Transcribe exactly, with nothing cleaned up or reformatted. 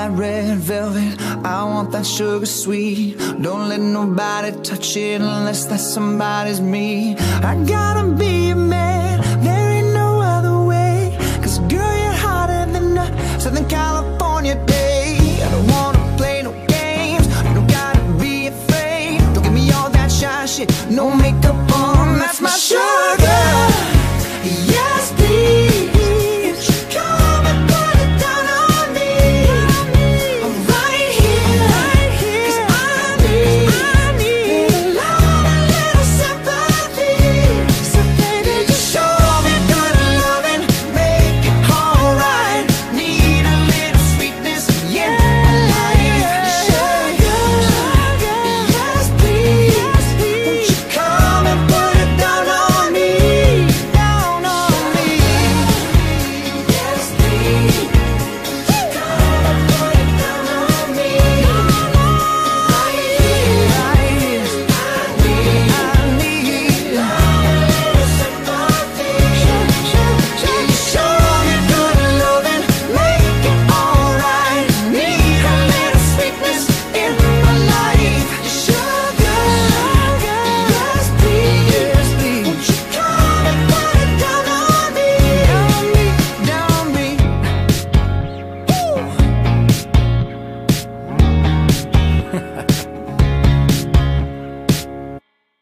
that red velvet, I want that sugar sweet. Don't let nobody touch it unless that somebody's me. I gotta be a man, there ain't no other way. Cause girl, you're hotter than a Southern California day. I don't wanna play no games, you don't gotta be afraid. Don't give me all that shy shit, no